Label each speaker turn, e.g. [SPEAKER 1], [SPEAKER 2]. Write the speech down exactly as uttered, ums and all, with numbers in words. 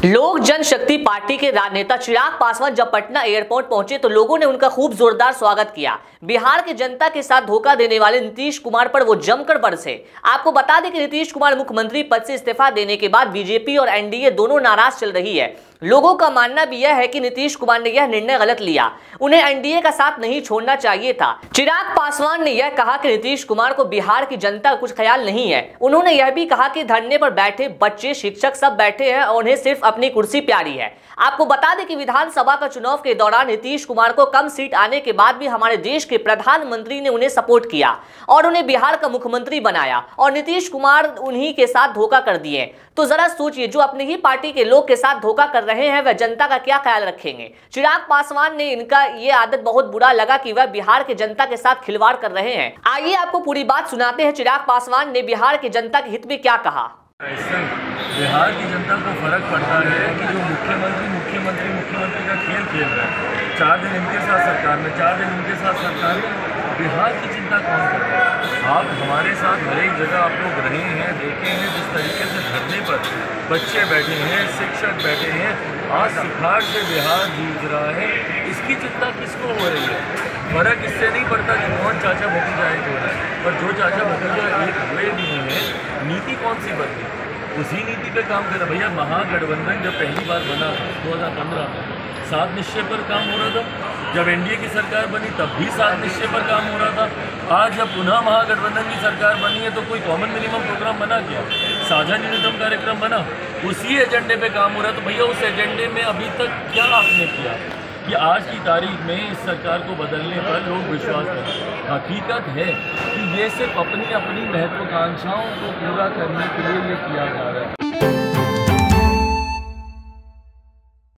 [SPEAKER 1] लोक जनशक्ति पार्टी के राजनेता चिराग पासवान जब पटना एयरपोर्ट पहुंचे तो लोगों ने उनका खूब जोरदार स्वागत किया। बिहार की जनता के साथ धोखा देने वाले नीतीश कुमार पर वो जमकर बरसे। आपको बता दें कि नीतीश कुमार मुख्यमंत्री पद से इस्तीफा देने के बाद बीजेपी और एनडीए दोनों नाराज चल रही है। लोगों का मानना भी यह है कि नीतीश कुमार ने यह निर्णय गलत लिया, उन्हें एनडीए का साथ नहीं छोड़ना चाहिए था। चिराग पासवान ने यह कहा कि नीतीश कुमार को बिहार की जनता का कुछ ख्याल नहीं है। उन्होंने यह भी कहा कि धरने पर बैठे बच्चे, शिक्षक सब बैठे हैं और उन्हें सिर्फ अपनी कुर्सी प्यारी है। आपको बता दें कि विधानसभा का चुनाव के दौरान नीतीश कुमार को कम सीट आने के बाद भी हमारे देश के प्रधानमंत्री ने उन्हें सपोर्ट किया और उन्हें बिहार का मुख्यमंत्री बनाया और नीतीश कुमार उन्हीं के साथ धोखा कर दिए। तो जरा सोचिए, जो अपनी ही पार्टी के लोग के साथ धोखा कर रहे हैं वह जनता का क्या ख्याल रखेंगे। चिराग पासवान ने इनका ये आदत बहुत बुरा लगा कि वह बिहार के जनता के साथ खिलवाड़ कर रहे हैं। आइए आपको पूरी बात सुनाते हैं चिराग पासवान ने बिहार के जनता के हित में क्या कहा।
[SPEAKER 2] बिहार की जनता को फर्क पड़ता है कि जो मुख्यमंत्री मुख्यमंत्री मुख्यमंत्री का खेल खेल रहा है, चार दिन इनके साथ सरकार में, चार दिन उनके साथ सरकार में, बिहार की चिंता कौन कर रहा है। आप हमारे साथ हर एक जगह आप लोग रहे हैं, देखे हैं जिस तरीके से धरने पर बच्चे बैठे हैं, शिक्षक बैठे हैं, आज सुखाड़ से बिहार जूझ रहा है। इसकी चिंता किसको हो रही है? फर्क इससे नहीं पड़ता कि कौन चाचा भतीजा एक हो रहा है, पर जो चाचा भतीजा एक हुए भी हैं, नीति कौन सी बदली, उसी नीति पे काम कर रहा। भैया महागठबंधन जब पहली बार बना दो हज़ार पंद्रह में सात निश्चय पर काम हो रहा था, जब एनडीए की सरकार बनी तब भी सात निश्चय पर काम हो रहा था। आज जब पुनः महागठबंधन की सरकार बनी है तो कोई कॉमन मिनिमम प्रोग्राम बना क्या, साझा न्यूनतम कार्यक्रम बना, उसी एजेंडे पे काम हो रहा है। तो भैया उस एजेंडे में अभी तक क्या आपने किया कि आज की तारीख में इस सरकार को बदलने पर लोग विश्वास करें। हकीकत है कि ये सिर्फ अपनी अपनी महत्वाकांक्षाओं को पूरा करने के लिए ये किया जा रहा है।